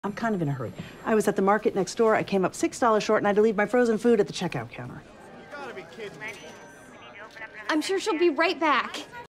I'm kind of in a hurry. I was at the market next door. I came up $6 short, and I had to leave my frozen food at the checkout counter. I'm sure she'll be right back.